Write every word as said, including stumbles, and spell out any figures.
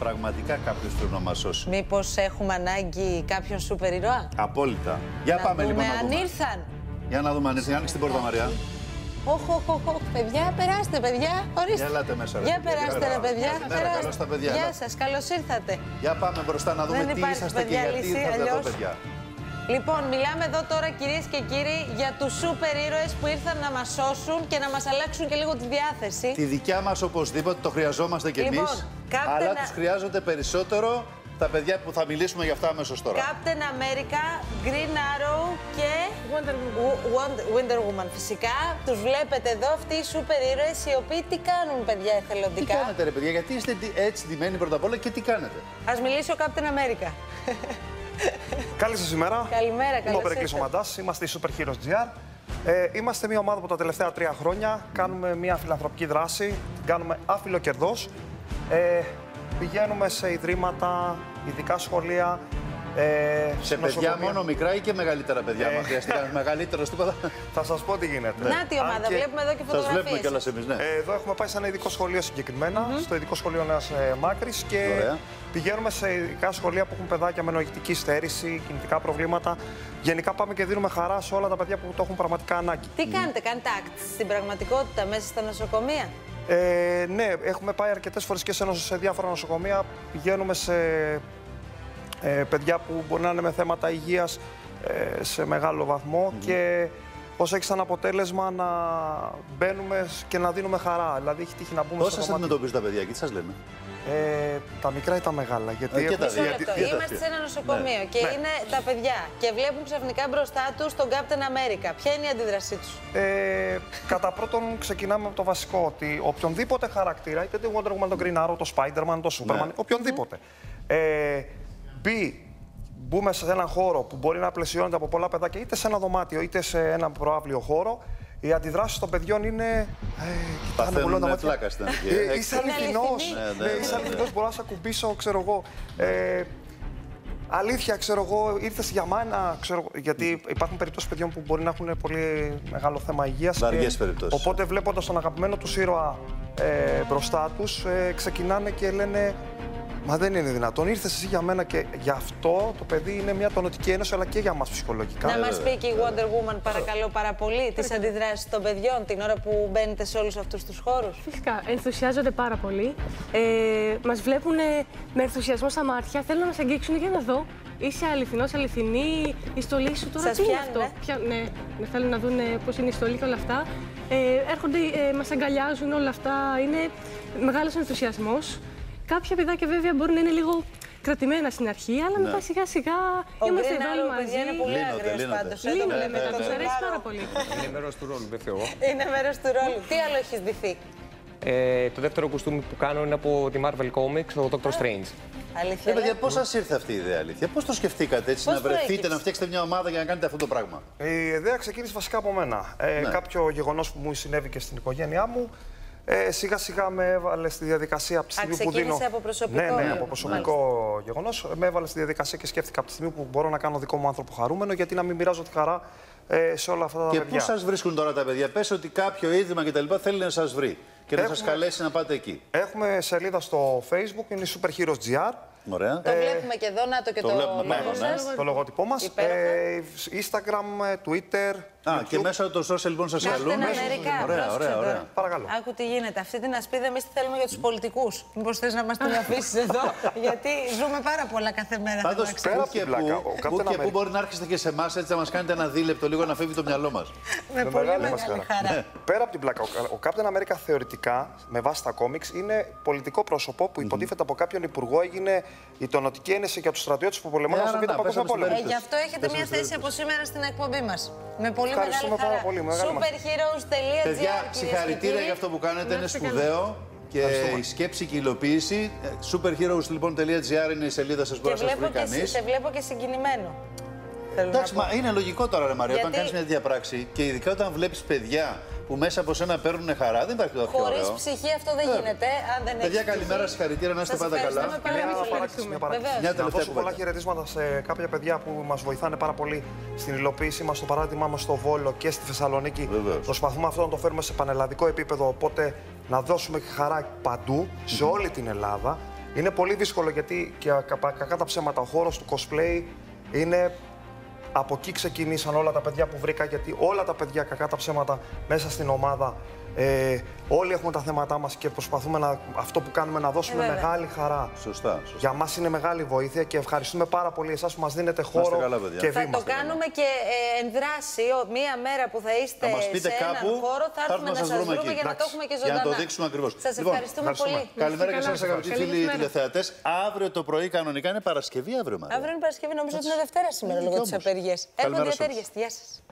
πραγματικά κάποιος πρέπει να μας σώσει. Μήπως έχουμε ανάγκη κάποιον σούπερ ήρωα? Απόλυτα. Για να πάμε δούμε λοιπόν. αν να δούμε. ήρθαν. Για να δούμε αν ήρθαν. Άνοιξε την πόρτα, Μαριά. Όχ, όχ, όχ, όχ, παιδιά, περάστε, παιδιά. Ορίστε. Για ελάτε μέσα, ρε Για παιδιά. περάστε, ρε παιδιά. Καλημέρα, Περάστε. καλώς τα παιδιά, Γεια ελάτε. σας, καλώς ήρθατε. Για πάμε μπροστά να δούμε Δεν τι υπάρχει, είσαστε και παιδιά, γιατί λύση, ήρθατε εδώ, αλλιώς. παιδιά. Λοιπόν, μιλάμε εδώ τώρα, κυρίες και κύριοι, για τους σούπερ ήρωες που ήρθαν να μας σώσουν και να μας αλλάξουν και λίγο τη διάθεση. Τη δικιά μας οπωσδήποτε, το χρειαζόμαστε κι Λοιπόν, εμείς. Captain Αλλά A- τους χρειάζονται περισσότερο τα παιδιά που θα μιλήσουμε για αυτά αμέσως τώρα. Captain America, Green Arrow και Wonder Woman. Wonder, Wonder Woman. Φυσικά, τους βλέπετε εδώ, αυτοί οι σούπερ ήρωες, οι οποίοι τι κάνουν, παιδιά, Τι εθελοντικά. κάνετε, ρε παιδιά, γιατί είστε έτσι ντυμένοι πρώτα απ' όλα και τι κάνετε. Ας μιλήσει ο Captain America. Καλή σας ημέρα. Καλημέρα, Είμαι καλώς ο Περικλής ήρθατε. Μαντάς, είμαστε οι Super Heroes τζι αρ. Ε, είμαστε μια ομάδα που τα τελευταία τρία χρόνια κάνουμε μια φιλανθρωπική δράση, την κάνουμε άφιλο κερδός. Ε, πηγαίνουμε σε ιδρύματα, ειδικά σχολεία, ε, Σε παιδιά νοσοκομεία. μόνο μικρά ή και μεγαλύτερα παιδιά, Ε. μα χρειαστεί κανένα μεγαλύτερο τίποτα. Θα σας πω τι γίνεται. Να τη ομάδα, Αν και- βλέπουμε εδώ και Σας βλέπουμε φωτογραφίες. κιόλας εμείς, ναι. Ε, εδώ έχουμε πάει σε ένα ειδικό σχολείο συγκεκριμένα, στο ειδικό σχολείο Νέας ε, Μάκρης και Ωραία. πηγαίνουμε σε ειδικά σχολεία που έχουν παιδάκια με νοητική στέρηση, κινητικά προβλήματα. Γενικά πάμε και δίνουμε χαρά σε όλα τα παιδιά που το έχουν πραγματικά ανάγκη. Τι κάνετε, κάνετε act στην πραγματικότητα μέσα στα νοσοκομεία? Ε, ναι, έχουμε πάει αρκετές φορές και σε, νοσο- σε διάφορα νοσοκομεία. Πηγαίνουμε σε ε, παιδιά που μπορεί να είναι με θέματα υγείας ε, σε μεγάλο βαθμό και πώς έχει σαν αποτέλεσμα να μπαίνουμε και να δίνουμε χαρά. Δηλαδή έχει τύχει να μπούμε Πώς στο σας κομμάτι. αντιμετωπίζουν τα παιδιά και τι σας λένε. Ε, τα μικρά ή τα μεγάλα. Γιατί Ε, και έχουμε- τα δύο. Μισό γιατί- λεπτό. γιατί Είμαστε αυτή. σε ένα νοσοκομείο Ναι. και Ναι. είναι τα παιδιά και βλέπουν ξαφνικά μπροστά τους τον Captain America. Ποια είναι η αντίδρασή τους? Ε, κατά πρώτον, ξεκινάμε από το βασικό ότι οποιονδήποτε χαρακτήρα, είτε το Wonder Woman, το Green Arrow, το Spider-Man, το Superman, Ναι. οποιονδήποτε, ε, μπει, μπούμε σε έναν χώρο που μπορεί να πλαισιώνεται από πολλά παιδάκια, είτε σε ένα δωμάτιο είτε σε ένα προαύλιο χώρο, οι αντιδράσεις των παιδιών είναι. Ε, κοιτάνε, μου λένε τα Παθαίνουν μάτια. φλάκα στην αρχή. Ε, ε. είσαι Είναι αληθινός. αληθινή. Ναι, ναι, Ναι, ναι, είσαι ναι. αληθινός, μπορώ να σε ακουμπήσω, ξέρω εγώ. Ε, Αλήθεια, ξέρω εγώ, ήρθες για μάνα, ξέρω, εγώ, γιατί υπάρχουν περιπτώσεις παιδιών που μπορεί να έχουν πολύ μεγάλο θέμα υγείας. Βαριές και περιπτώσεις. Οπότε βλέποντας τον αγαπημένο τους ήρωα ε, μπροστά τους, ε, ξεκινάνε και λένε «Μα δεν είναι δυνατόν, ήρθες εσύ για μένα» και γι' αυτό το παιδί είναι μια τονωτική ένωση, αλλά και για μας ψυχολογικά. Να μας πει και η Wonder Woman, παρακαλώ πάρα πολύ, τις αντιδράσεις των παιδιών την ώρα που μπαίνετε σε όλους αυτούς τους χώρους. Φυσικά, ενθουσιάζονται πάρα πολύ. Ε, μας βλέπουν με ενθουσιασμό στα μάτια. Θέλουν να σε αγγίξουν για να δω. Είσαι αληθινός, αληθινή. Η στολή σου τώρα Σας τι είναι πιάνουνε? αυτό. Πια, ναι, ναι, θέλουν να δουν πώς είναι η στολή και όλα αυτά. Ε, έρχονται, ε, μας αγκαλιάζουν όλα αυτά. Είναι μεγάλος ενθουσιασμός. Κάποια παιδάκια βέβαια μπορεί να είναι λίγο κρατημένα στην αρχή, αλλά μετά σιγά σιγά Ο είμαστε Green εδώ όλοι Arrow, μαζί. παιδιά, είναι πολύ Λύνονται, άγριος λύνονται. πάντως. ε, το Λύνονται βλέπετε μετά, τον τους Green αρέσει Arrow. πάρα πολύ. Είναι μέρος του ρόλου, δεν φταίω. Είναι μέρος του ρόλου. Τι άλλο έχεις ντυθεί? Ε, το δεύτερο κουστούμι που κάνω είναι από τη Marvel Comics, το Doctor Strange. Αλήθεια. Ε, παιδιά, λες? πώς σας ήρθε αυτή η ιδέα, αλήθεια. Πώς το σκεφτήκατε έτσι, Πώς να βρεθείτε, προέκυψε? να φτιάξετε μια ομάδα για να κάνετε αυτό το πράγμα. Η ιδέα ξεκίνησε βασικά από μένα. Ε, Ναι. Κάποιο γεγονός που μου συνέβη και στην οικογένειά μου, ε, σιγά σιγά με έβαλε στη διαδικασία από τη Α, στιγμή που ξεκίνησε δίνω. από προσωπικό. Ναι, ναι, Ναι, από προσωπικό γεγονός. Με έβαλε στη διαδικασία και σκέφτηκα από τη στιγμή που μπορώ να κάνω δικό μου άνθρωπο χαρούμενο, γιατί να μην μοιράζω τη χαρά ε, σε όλα αυτά τα Και παιδιά. πού σας βρίσκουν τώρα τα παιδιά. Πες ότι κάποιο ίδρυμα κτλ. θέλει να σας βρει και να σας Έχουμε- καλέσει να πάτε εκεί. Έχουμε σελίδα στο Facebook, είναι η Super Heroes τζι αρ. Ωραία. Το βλέπουμε και εδώ, να το και το το βλέπουμε λόγο πάνω, ναι. σας. Το λογότυπό μας. Υπέροχα. Ε, Instagram, ε, Twitter. Α, YouTube. και μέσω των social λοιπόν σας Captain καλούμε. America, Ωραία, πρόσεξε ωραία, τώρα. ωραία. Παρακαλώ. Άκου τι γίνεται. Αυτή την ασπίδα εμείς τη θέλουμε για τους πολιτικούς. Μήπως θες να μας την αφήσεις εδώ, γιατί ζούμε πάρα πολλά κάθε μέρα. θέλω Πάντως, να ξέρεις. πού από και την πλάκα, ο πού, Captain πού και πού America. μπορεί να έρχεστε και σε εμά έτσι να μας κάνετε ένα δίλεπτο λίγο να φεύγει το μυαλό μας. Με Με πολύ μεγάλη μεγάλη μας χαρά. χαρά. Πέρα από την πλάκα, ο- ο Captain America θεωρητικά, με βάση τα κόμιξ, είναι πολιτικό πρόσωπο που υποτίθεται από κάποιον υπουργό έγινε η τονωτική ένεση για τους στρατιώτες που πολεμάνε Ε, στον άρα Β' να, Παγκόσμιο πέσαμε στην Πόλεμο. Ε, γι' αυτό έχετε Πες μια μας θέση την από σήμερα στην εκπομπή μας. Με πολύ μεγάλη Ευχαριστούμε πάρα χαρά. πολύ, μεγάλη μας. superheroes τελεία gr, Παιδιά, κυρίες και συγχαρητήρια κύριοι. για αυτό που κάνετε, είναι είστε καλά. σπουδαίο. Και η σκέψη και η υλοποίηση. superheroes λοιπόν τελεία gr είναι η σελίδα σας που Και μπορεί να σας βλέπω βρει και, συ- κανείς. σε βλέπω και συγκινημένο. Θέλω να Εντάξει, πω. μα είναι λογικό τώρα, ρε Μαρία, όταν Γιατί- κάνεις μια τέτοια πράξη και ειδικά όταν βλέπεις παιδιά που μέσα από σένα παίρνουν χαρά, δεν υπάρχει τίποτα πιο Χωρίς ωραίο. ψυχή αυτό δεν Ε. γίνεται. Αν δεν Παιδιά, έχεις καλημέρα, ψυχή. συγχαρητήρια, να είστε Σας πάντα καλά. ευχαριστούμε πάρα Μια πολύ. παράκληση, μια παράκληση. Βεβαίως. Μια Να τελευταία δώσω πολλά κουβέντα. χαιρετίσματα σε κάποια παιδιά που μας βοηθάνε πάρα πολύ στην υλοποίησή μας, στο παράδειγμά μας στο Βόλο και στη Θεσσαλονίκη. Βεβαίως. Προσπαθούμε αυτό να το φέρουμε σε πανελλαδικό επίπεδο, οπότε να δώσουμε χαρά παντού, σε όλη την Ελλάδα. Είναι πολύ δύσκολο γιατί και κακά τα ψέματα ο χώρος του cosplay είναι. Από εκεί ξεκινήσαν όλα τα παιδιά που βρήκα, γιατί όλα τα παιδιά, κακά τα ψέματα, μέσα στην ομάδα, ε, όλοι έχουμε τα θέματά μας και προσπαθούμε να, αυτό που κάνουμε να δώσουμε ε, μεγάλη χαρά. Σωστά, σωστά. Για μας είναι μεγάλη βοήθεια και ευχαριστούμε πάρα πολύ εσάς που μας δίνετε χώρο καλά, και βήμα. Θα το κάνουμε και ε, ενδράση, μία μέρα που θα είστε θα μας πείτε σε κάπου, έναν χώρο, θα έρθουμε να σας βρούμε εκεί. για να το έχουμε και ζωντανά. Για να το δείξουμε ακριβώς. Σας λοιπόν, ευχαριστούμε πολύ. Καλημέρα και σας αγαπητοί Καλή φίλοι μέρα. τηλεθεατές. Αύριο το πρωί κανονικά είναι Παρασκευή, αύριο Μαρία. Αύριο είναι Παρασκευή, νομίζω ότι είναι Δευτέρα σήμερα λόγω της απεργίας. Έχουμε διατέργειες. Γεια σας.